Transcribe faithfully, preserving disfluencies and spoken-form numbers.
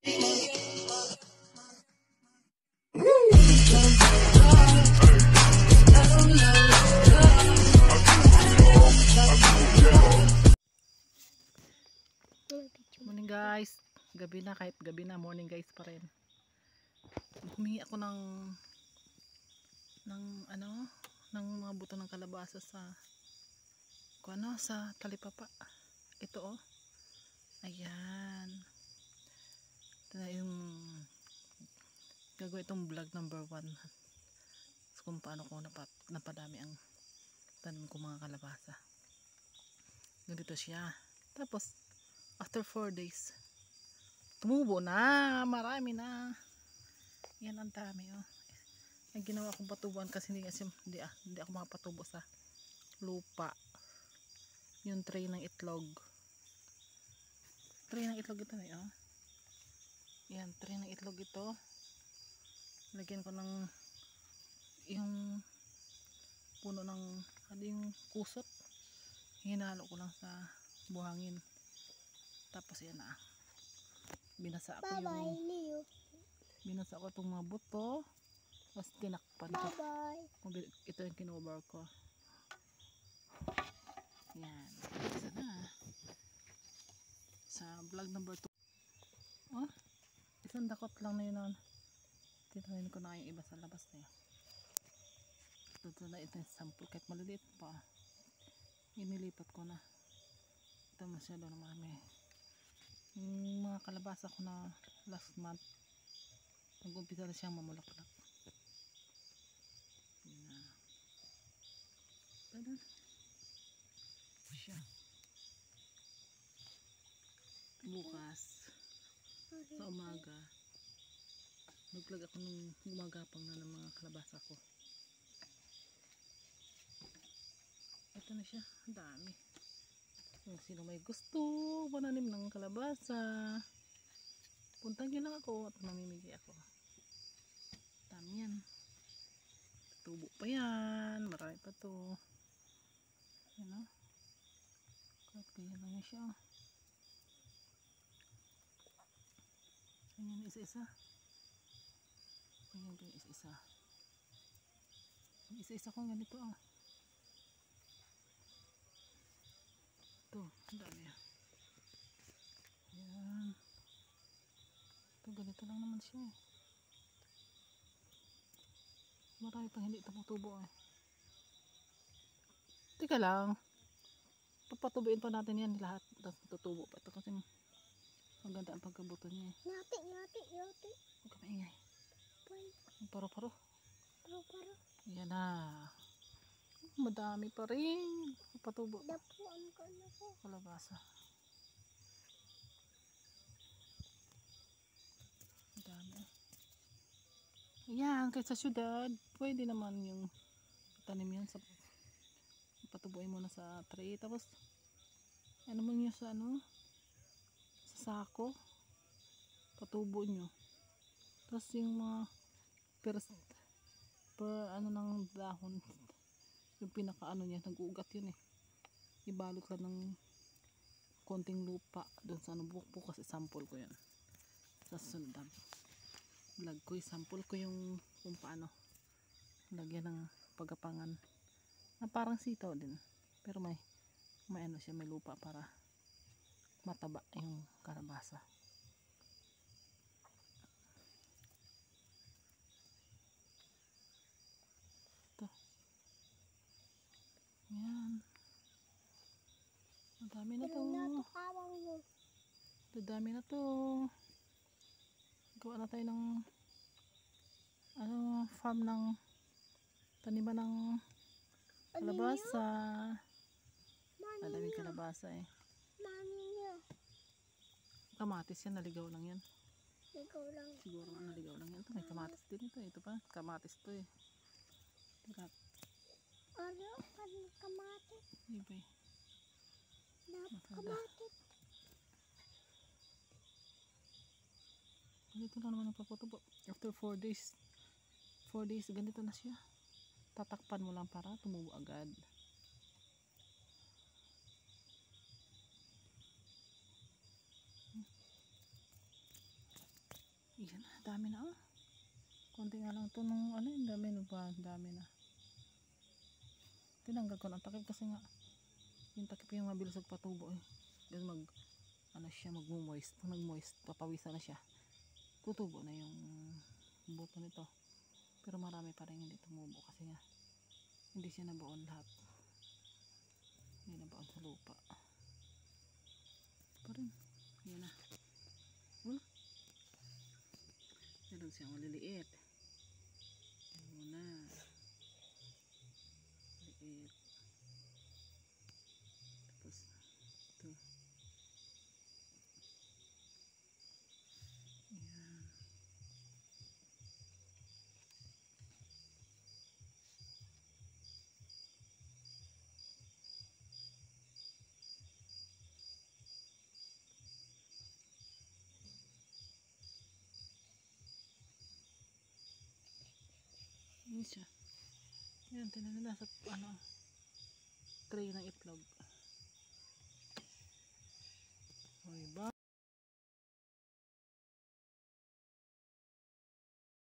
Morning guys, gabi na, kahit gabi na, morning guys pa rin. Humingi ako ng ng ano, ng mga buto ng kalabasa sa kung ano, sa talipapa. Ito oh. Ayan. Ito na yung gagawin itong vlog number one. Kung paano ko napa, napadami ang tanim ko mga kalabasa. Ganito siya. Tapos after four days tumubo na, marami na. Yan ang dami oh. Ang ginawa kong patubuan kasi hindi, kasi, hindi, ah, hindi ako makapatubo sa lupa. Yung tray ng itlog. Tray ng itlog ito na oh. Yan, tray ng itlog ito. Lagyan ko ng yung puno ng ano yung kusot. Hinalo ko lang sa buhangin. Tapos yan na. Binasa ako yung binasa ko itong mga buto. Tapos tinakpan ko. Ito yung kinover ko. Yan. Isa na. Sa vlog number two. Oh, isang dakot lang na yun. Tinahin ko na yung iba sa labas na yun. Ito na ito yung sample. Kahit maliliit pa. Inilipat ko na. Ito masyado na marami. Yung mga kalabasa ko na last month nag-umpisa na siyang mamulaklak. Yun na. Pwede siya. Bukas sa umaga maglag ako nung gumagapang na ng mga kalabasa ko. Ito na siya. Ang dami. Kung sino may gusto mananim ng kalabasa, puntahan nyo lang ako at mamimigay ako. Dami yan. Tubo pa yan. Marami pa to. Yan o. Kahit ganyan lang yan siya. Ganyan isa-isa. Ganyan ganyan isa-isa. Isa-isa kong ganito ah. Ito, ang dami yan. Yan. Ito, ganito lang naman siya eh. Marami pang hindi tumutubo eh. Teka lang. Papatubuin pa natin yan lahat. Tapos tutubo pa ito kasi ang ganda ang pagkabuto niya eh. Yati, yati, yati. Huwag ka maingay. Paro-paro. Paro-paro. Yan na. Madami pa rin. Patubo. Dapuan ko na po. Kalabasa. Madami. Ayan, kahit sa syudad, pwede naman yung tanim yan sa patubuin mo na sa tray. Tapos, ano mo nyo sa ano? Sa sako. Patubo nyo. Tapos yung mga per, per ano ng dahon. Yung pinaka ano niya, nag-uugat yun eh. Ibalot lang ng konting lupa doon sa ano bukbuk kasi sample ko yan. Sa sunod vlog ko, sample ko yung kung paano lagyan ng pagapangan na parang sitaw din. Pero may may ano siya, may lupa para mataba yung kalabasa. Ito. Yan. Madami na to. Madami na to. Gawa na tayo ng ano, farm ng taniman ng kalabasa. Madami kalabasa eh. Mami niya. Kamatis yan, naligaw lang yan. Ligaw lang. Siguro nga naligaw lang yan. Ito may kamatis din ito. Ito pa, kamatis to eh. Tirat. Ano? Kan kamatis? Ibay. Dapat kamatis. Ganito lang naman ang paputubo. After four days, four days, ganito na siya. Tatakpan mo lang para tumubo agad. Yan, dami na oh. Konti nga lang ito nung ano, yung dami na ba? Dami na. Tinanggal ko ng takip kasi nga yung takip yung mabilis magpatubo eh. Kasi mag ano siya, mag-moist. Pag nag-moist, papawisa na siya. Tutubo na yung buto nito. Pero marami pa rin hindi tumubo kasi nga hindi siya nabaon lahat. Hindi nabaon sa lupa. Pa rin. Yan na. Oh. Meron siyang maliliit. Yan muna. Liit. Tapos ito. Yan. Yan siya. Yan, tinan nila sa ano, tray ng itlog.